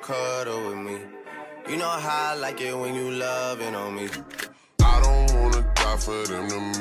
cuddle with me. You know how I like it when you loving on me. I don't wanna die for them to